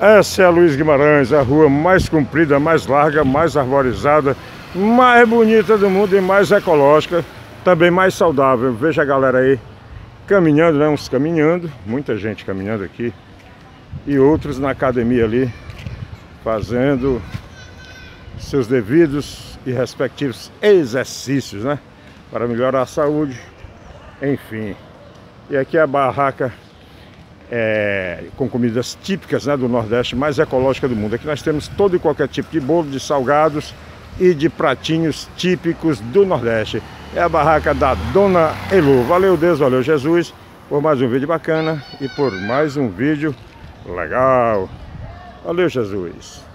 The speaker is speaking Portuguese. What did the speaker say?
Essa é a Luiz Guimarães, a rua mais comprida, mais larga, mais arborizada, mais bonita do mundo e mais ecológica, também mais saudável. Veja a galera aí caminhando, né? Uns caminhando, muita gente caminhando aqui e outros na academia ali, fazendo seus devidos e respectivos exercícios, né? Para melhorar a saúde, enfim. E aqui é a barraca com comidas típicas, né, do Nordeste, mais ecológica do mundo. Aqui nós temos todo e qualquer tipo de bolo, de salgados e de pratinhos típicos do Nordeste. É a barraca da Dona Elu. Valeu Deus, valeu Jesus, por mais um vídeo bacana e por mais um vídeo legal. Valeu Jesus.